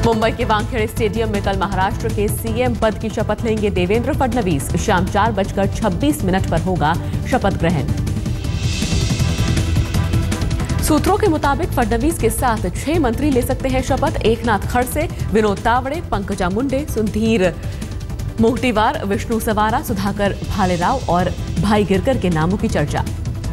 मुंबई के वानखेड़े स्टेडियम में कल महाराष्ट्र के सीएम पद की शपथ लेंगे देवेंद्र फडणवीस। शाम 4:26 पर होगा शपथ ग्रहण। सूत्रों के मुताबिक फडणवीस के साथ 6 मंत्री ले सकते हैं शपथ। एकनाथ खड़से, विनोद तावड़े, पंकजा मुंडे, सुधीर मुंगटीवार, विष्णु सवारा, सुधाकर भालेराव और भाई गिरकर के नामों की चर्चा।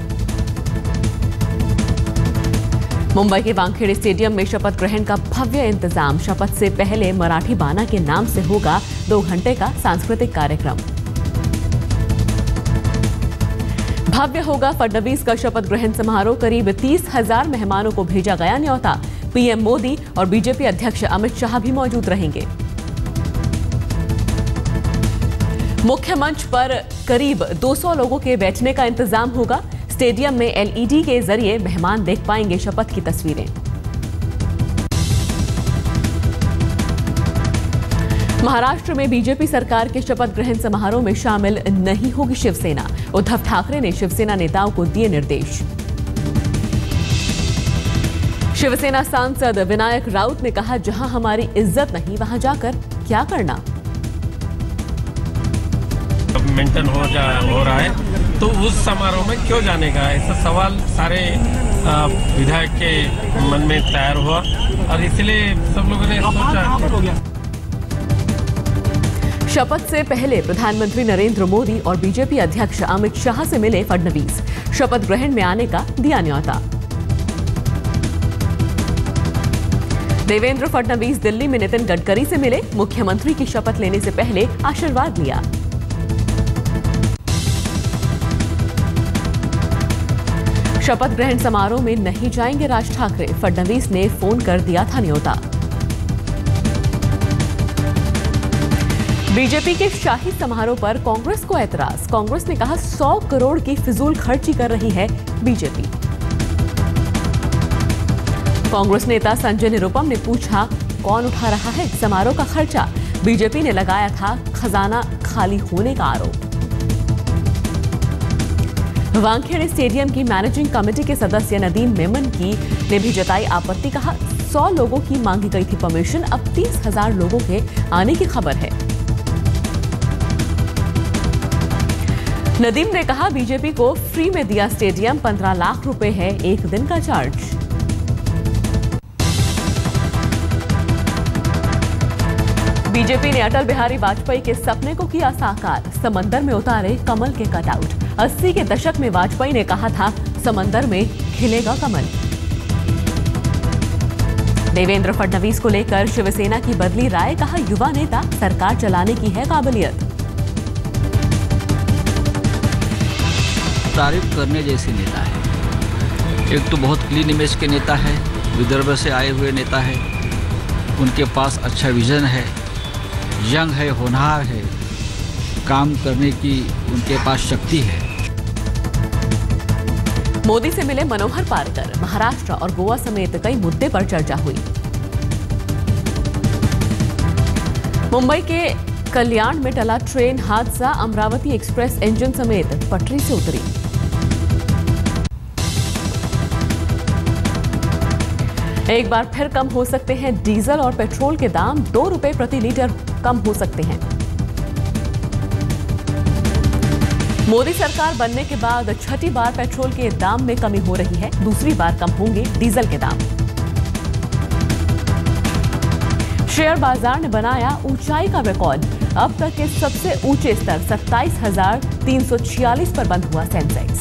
मुंबई के वानखेड़े स्टेडियम में शपथ ग्रहण का भव्य इंतजाम। शपथ से पहले मराठी बाना के नाम से होगा 2 घंटे का सांस्कृतिक कार्यक्रम। भव्य होगा फडणवीस का शपथ ग्रहण समारोह। करीब 30,000 मेहमानों को भेजा गया न्योता। पीएम मोदी और बीजेपी अध्यक्ष अमित शाह भी मौजूद रहेंगे। मुख्य मंच पर करीब 200 लोगों के बैठने का इंतजाम होगा। स्टेडियम में एलईडी के जरिए मेहमान देख पाएंगे शपथ की तस्वीरें। महाराष्ट्र में बीजेपी सरकार के शपथ ग्रहण समारोह में शामिल नहीं होगी शिवसेना। उद्धव ठाकरे ने शिवसेना नेताओं को दिए निर्देश। शिवसेना सांसद विनायक राउत ने कहा, जहां हमारी इज्जत नहीं वहां जाकर क्या करना। मेंटेन हो रहा है तो उस समारोह में क्यों जाने का, ऐसा सवाल सारे विधायक के मन में तैयार हुआ और इसलिए सब लोगों ने सोचा। शपथ से पहले प्रधानमंत्री नरेंद्र मोदी और बीजेपी अध्यक्ष अमित शाह से मिले फडणवीस। शपथ ग्रहण में आने का दिया न्योता। देवेंद्र फडणवीस दिल्ली में नितिन गडकरी से मिले। मुख्यमंत्री की शपथ लेने से पहले आशीर्वाद लिया। शपथ ग्रहण समारोह में नहीं जाएंगे राज ठाकरे। फडणवीस ने फोन कर दिया था न्योता। बीजेपी के शाही समारोह पर कांग्रेस को ऐतराज। कांग्रेस ने कहा, 100 करोड़ की फिजूल खर्ची कर रही है बीजेपी। कांग्रेस नेता संजय निरुपम ने पूछा, कौन उठा रहा है समारोह का खर्चा। बीजेपी ने लगाया था खजाना खाली होने का आरोप। वानखेड़े स्टेडियम की मैनेजिंग कमेटी के सदस्य नदीम मेमन ने भी जताई आपत्ति। कहा, 100 लोगों की मांगी गई थी परमिशन, अब 30,000 लोगों के आने की खबर है। नदीम ने कहा, बीजेपी को फ्री में दिया स्टेडियम, 15 लाख रुपए है एक दिन का चार्ज। बीजेपी ने अटल बिहारी वाजपेयी के सपने को किया साकार। समंदर में उतारे कमल के कटआउट। 80 के दशक में वाजपेयी ने कहा था, समंदर में खिलेगा कमल। देवेंद्र फडणवीस को लेकर शिवसेना की बदली राय। कहा, युवा नेता, सरकार चलाने की है काबिलियत। तारीफ करने जैसी नेता है। एक तो बहुत क्लीन इमेज के नेता है, विदर्भ से आए हुए नेता है। उनके पास अच्छा विजन है, यंग है, होनहार है, काम करने की उनके पास शक्ति है। मोदी से मिले मनोहर पार्कर। महाराष्ट्र और गोवा समेत कई मुद्दे पर चर्चा हुई। मुंबई के कल्याण में टला ट्रेन हादसा। अमरावती एक्सप्रेस इंजन समेत पटरी से उतरी। एक बार फिर कम हो सकते हैं डीजल और पेट्रोल के दाम। 2 रुपए प्रति लीटर कम हो सकते हैं। मोदी सरकार बनने के बाद 6ठी बार पेट्रोल के दाम में कमी हो रही है। दूसरी बार कम होंगे डीजल के दाम। शेयर बाजार ने बनाया ऊंचाई का रिकॉर्ड। अब तक के सबसे ऊंचे स्तर 27,346 पर बंद हुआ सेंसेक्स।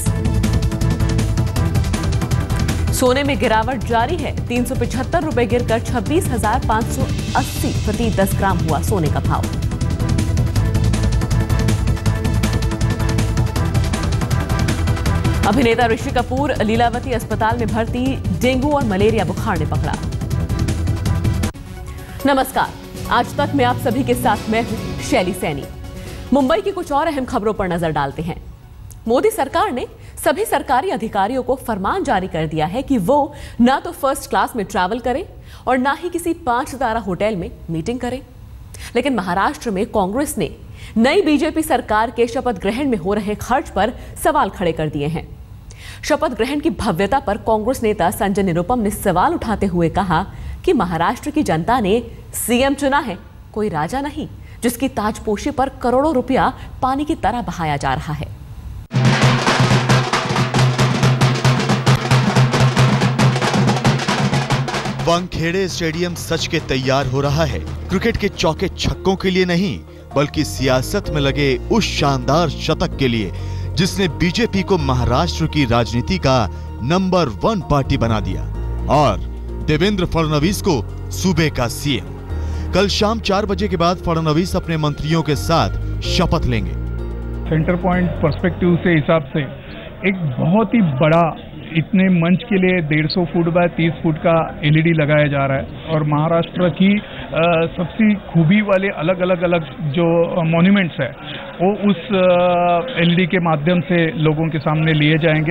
सोने में गिरावट जारी है। 375 रुपए गिरकर 26,580 प्रति 10 ग्राम हुआ सोने का भाव। अभिनेता ऋषि कपूर लीलावती अस्पताल में भर्ती। डेंगू और मलेरिया बुखार ने पकड़ा। नमस्कार, आज तक मैं आप सभी के साथ मैं हूं शैली सैनी। मुंबई की कुछ और अहम खबरों पर नजर डालते हैं। मोदी सरकार ने सभी सरकारी अधिकारियों को फरमान जारी कर दिया है कि वो ना तो फर्स्ट क्लास में ट्रैवल करें और ना ही किसी 5 सितारा होटल में मीटिंग करें। लेकिन महाराष्ट्र में कांग्रेस ने नई बीजेपी सरकार के शपथ ग्रहण में हो रहे खर्च पर सवाल खड़े कर दिए हैं। शपथ ग्रहण की भव्यता पर कांग्रेस नेता संजय निरुपम ने सवाल उठाते हुए कहा कि महाराष्ट्र की जनता ने सीएम चुना है कोई राजा नहीं, जिसकी ताजपोशी पर करोड़ों रुपया पानी की तरह बहाया जा रहा है। वानखेड़े स्टेडियम सच के तैयार हो रहा है, क्रिकेट के चौके छक्कों के लिए नहीं, बल्कि सियासत में लगे उस शानदार शतक के लिए जिसने बीजेपी को महाराष्ट्र की राजनीति का नंबर 1 पार्टी बना दिया और देवेंद्र फडणवीस को सूबे का सीएम। कल शाम 4 बजे के बाद फडणवीस अपने मंत्रियों के साथ शपथ लेंगे। सेंटर पॉइंट पर्सपेक्टिव से हिसाब से एक बहुत ही बड़ा, इतने मंच के लिए 150 फुट बाय 30 फुट का एलईडी लगाया जा रहा है और महाराष्ट्र की सबसे खूबी वाले अलग अलग जो मॉन्यूमेंट्स है वो उस एलईडी के माध्यम से लोगों के सामने लिए जाएंगे।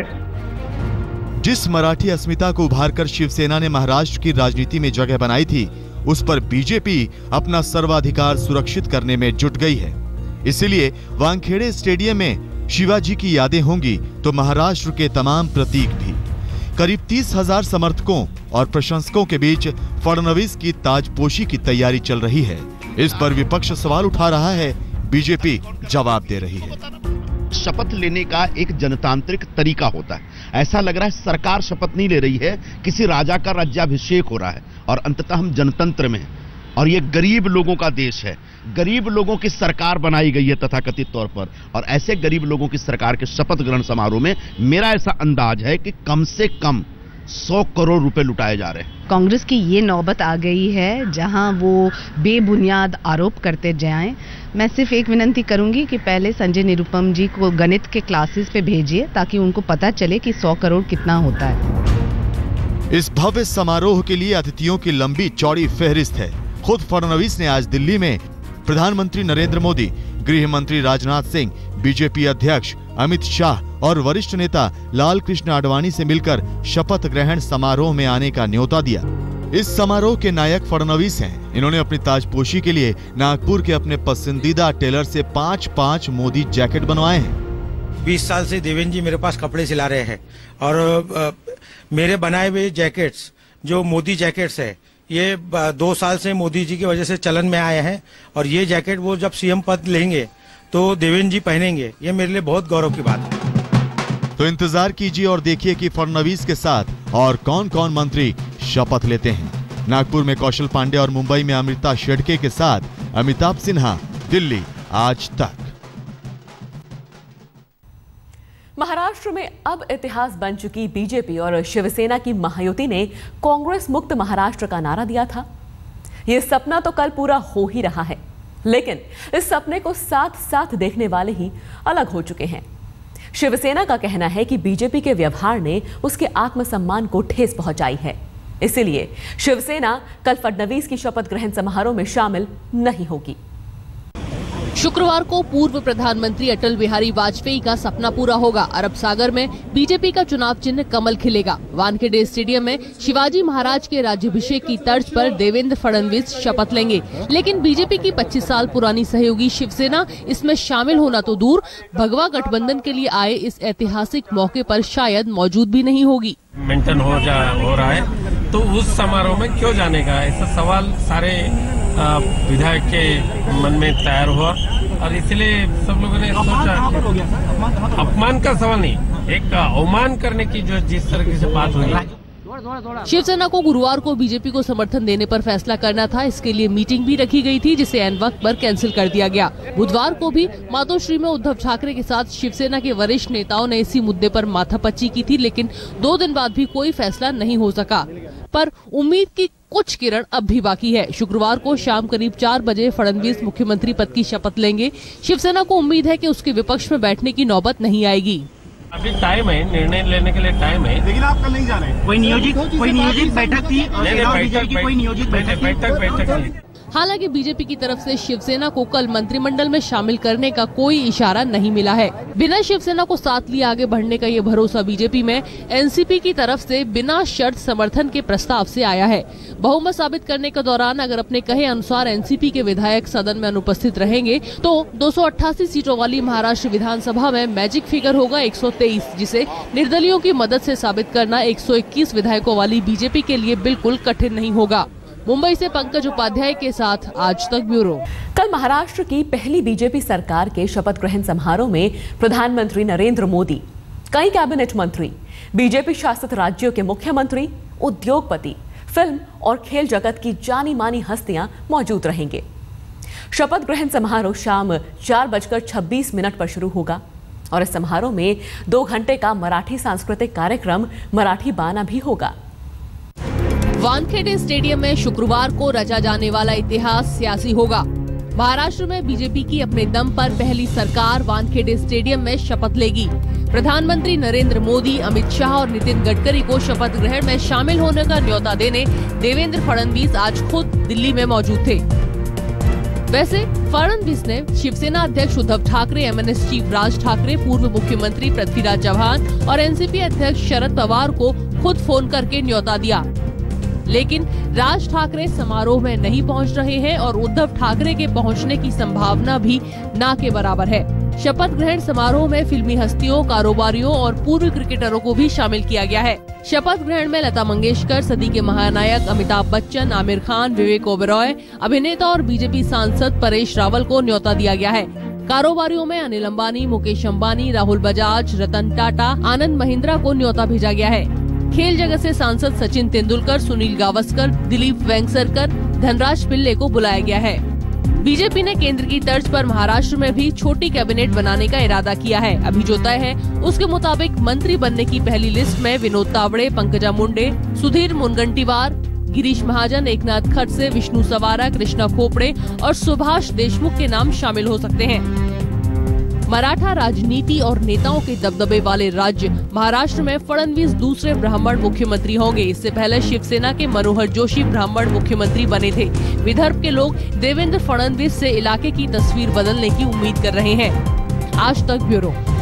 जिस मराठी अस्मिता को उभारकर शिवसेना ने महाराष्ट्र की राजनीति में जगह बनाई थी, उस पर बीजेपी अपना सर्वाधिकार सुरक्षित करने में जुट गई है। इसीलिए वानखेड़े स्टेडियम में शिवाजी की यादें होंगी तो महाराष्ट्र के तमाम प्रतीक भी। करीब 30,000 समर्थकों और प्रशंसकों के बीच फडणवीस की ताजपोशी की तैयारी चल रही है। इस पर विपक्ष सवाल उठा रहा है, बीजेपी जवाब दे रही है। शपथ लेने का एक जनतांत्रिक तरीका होता है। ऐसा लग रहा है सरकार शपथ नहीं ले रही है, किसी राजा का राज्याभिषेक हो रहा है और अंततः हम जनतंत्र में हैं और ये गरीब लोगों का देश है। गरीब लोगों की सरकार बनाई गई है तथाकथित तौर पर, और ऐसे गरीब लोगों की सरकार के शपथ ग्रहण समारोह में मेरा ऐसा अंदाज है कि कम से कम 100 करोड़ रुपए लुटाए जा रहे हैं। कांग्रेस की ये नौबत आ गई है जहां वो बेबुनियाद आरोप करते जाएं। मैं सिर्फ एक विनती करूंगी कि पहले संजय निरुपम जी को गणित के क्लासेस पे भेजिए ताकि उनको पता चले कि 100 करोड़ कितना होता है। इस भव्य समारोह के लिए अतिथियों की लंबी चौड़ी फहरिस्त है। खुद फडणवीस ने आज दिल्ली में प्रधानमंत्री नरेंद्र मोदी, गृह मंत्री राजनाथ सिंह, बीजेपी अध्यक्ष अमित शाह और वरिष्ठ नेता लाल कृष्ण आडवाणी से मिलकर शपथ ग्रहण समारोह में आने का न्योता दिया। इस समारोह के नायक फडणवीस हैं। इन्होंने अपनी ताजपोशी के लिए नागपुर के अपने पसंदीदा टेलर से 5-5 मोदी जैकेट बनवाए हैं। 20 साल से देवेंद्र जी मेरे पास कपड़े सिला रहे हैं और मेरे बनाए हुए जैकेट्स जो मोदी जैकेट्स है, ये 2 साल से मोदी जी की वजह से चलन में आए हैं और ये जैकेट वो जब सीएम पद लेंगे तो देवेंद्र जी पहनेंगे। ये मेरे लिए बहुत गौरव की बात है। तो इंतजार कीजिए और देखिए कि फडणवीस के साथ और कौन-कौन मंत्री शपथ लेते हैं। नागपुर में कौशल पांडे और मुंबई में अमृता शेडके के साथ अमिताभ सिन्हा, दिल्ली आज तक। महाराष्ट्र में अब इतिहास बन चुकी बीजेपी और शिवसेना की महायुति ने कांग्रेस मुक्त महाराष्ट्र का नारा दिया था। यह सपना तो कल पूरा हो ही रहा है, लेकिन इस सपने को साथ साथ देखने वाले ही अलग हो चुके हैं। शिवसेना का कहना है कि बीजेपी के व्यवहार ने उसके आत्मसम्मान को ठेस पहुंचाई है, इसलिए शिवसेना कल फडणवीस की शपथ ग्रहण समारोह में शामिल नहीं होगी। शुक्रवार को पूर्व प्रधानमंत्री अटल बिहारी वाजपेयी का सपना पूरा होगा। अरब सागर में बीजेपी का चुनाव चिन्ह कमल खिलेगा। वानखेड़े स्टेडियम में शिवाजी महाराज के राज्याभिषेक की तर्ज पर देवेंद्र फडणवीस शपथ लेंगे, लेकिन बीजेपी की 25 साल पुरानी सहयोगी शिवसेना इसमें शामिल होना तो दूर, भगवा गठबंधन के लिए आए इस ऐतिहासिक मौके पर शायद मौजूद भी नहीं होगी। मेंटेन हो रहा है तो उस समारोह में क्यों जाने का, ऐसा सवाल सारे विधायक के मन में तैयार हुआ और इसलिए सब लोगों ने सोचा अपमान का सवाल नहीं, एक अवमान करने की जो जिस तरीके से बात हुई। शिवसेना को गुरुवार को बीजेपी को समर्थन देने पर फैसला करना था। इसके लिए मीटिंग भी रखी गई थी, जिसे ऐन वक्त पर कैंसिल कर दिया गया। बुधवार को भी मातोश्री में उद्धव ठाकरे के साथ शिवसेना के वरिष्ठ नेताओं ने इसी मुद्दे पर माथापच्ची की थी, लेकिन 2 दिन बाद भी कोई फैसला नहीं हो सका। पर उम्मीद की कुछ किरण अब भी बाकी है। शुक्रवार को शाम करीब 4 बजे फडणवीस मुख्यमंत्री पद की शपथ लेंगे। शिवसेना को उम्मीद है कि उसके विपक्ष में बैठने की नौबत नहीं आएगी। अभी टाइम है, निर्णय लेने के लिए टाइम है, लेकिन आप कल नहीं जा रहे। कोई नियोजित बैठक थी? बैठक हालांकि बीजेपी की तरफ से शिवसेना को कल मंत्रिमंडल में शामिल करने का कोई इशारा नहीं मिला है। बिना शिवसेना को साथ लिए आगे बढ़ने का ये भरोसा बीजेपी में एनसीपी की तरफ से बिना शर्त समर्थन के प्रस्ताव से आया है। बहुमत साबित करने के दौरान अगर अपने कहे अनुसार एनसीपी के विधायक सदन में अनुपस्थित रहेंगे तो 288 सीटों वाली महाराष्ट्र विधानसभा में मैजिक फिगर होगा 123, जिसे निर्दलियों की मदद से साबित करना 121 विधायकों वाली बीजेपी के लिए बिल्कुल कठिन नहीं होगा। मुंबई से पंकज उपाध्याय के साथ आज तक ब्यूरो। कल महाराष्ट्र की पहली बीजेपी सरकार के शपथ ग्रहण समारोह में प्रधानमंत्री नरेंद्र मोदी, कई कैबिनेट मंत्री, बीजेपी शासित राज्यों के मुख्यमंत्री, उद्योगपति, फिल्म और खेल जगत की जानी मानी हस्तियां मौजूद रहेंगे। शपथ ग्रहण समारोह शाम 4:26 पर शुरू होगा और इस समारोह में 2 घंटे का मराठी सांस्कृतिक कार्यक्रम मराठी बाना भी होगा। वानखेड़े स्टेडियम में शुक्रवार को रचा जाने वाला इतिहास सियासी होगा। महाराष्ट्र में बीजेपी की अपने दम पर पहली सरकार वानखेड़े स्टेडियम में शपथ लेगी। प्रधानमंत्री नरेंद्र मोदी, अमित शाह और नितिन गडकरी को शपथ ग्रहण में शामिल होने का न्योता देने देवेंद्र फडणवीस आज खुद दिल्ली में मौजूद थे। वैसे फडणवीस ने शिवसेना अध्यक्ष उद्धव ठाकरे, एमएनएस चीफ राज ठाकरे, पूर्व मुख्यमंत्री पृथ्वीराज चव्हाण और एनसीपी अध्यक्ष शरद पवार को खुद फोन करके न्योता दिया। लेकिन राज ठाकरे समारोह में नहीं पहुंच रहे हैं और उद्धव ठाकरे के पहुंचने की संभावना भी ना के बराबर है। शपथ ग्रहण समारोह में फिल्मी हस्तियों, कारोबारियों और पूर्व क्रिकेटरों को भी शामिल किया गया है। शपथ ग्रहण में लता मंगेशकर, सदी के महानायक अमिताभ बच्चन, आमिर खान, विवेक ओबेरॉय, अभिनेता और बीजेपी सांसद परेश रावल को न्योता दिया गया है। कारोबारियों में अनिल अंबानी, मुकेश अंबानी, राहुल बजाज, रतन टाटा, आनंद महिंद्रा को न्योता भेजा गया है। खेल जगत से सांसद सचिन तेंदुलकर, सुनील गावस्कर, दिलीप वेंगसरकर, धनराज पिल्ले को बुलाया गया है। बीजेपी ने केंद्र की तर्ज पर महाराष्ट्र में भी छोटी कैबिनेट बनाने का इरादा किया है। अभी जो तय है उसके मुताबिक मंत्री बनने की पहली लिस्ट में विनोद तावड़े, पंकजा मुंडे, सुधीर मुनगंटीवार, गिरीश महाजन, एकनाथ खड़से, विष्णु सवारा, कृष्णा खोपड़े और सुभाष देशमुख के नाम शामिल हो सकते हैं। मराठा राजनीति और नेताओं के दबदबे वाले राज्य महाराष्ट्र में फडणवीस दूसरे ब्राह्मण मुख्यमंत्री होंगे। इससे पहले शिवसेना के मनोहर जोशी ब्राह्मण मुख्यमंत्री बने थे। विदर्भ के लोग देवेंद्र फडणवीस से इलाके की तस्वीर बदलने की उम्मीद कर रहे हैं। आज तक ब्यूरो।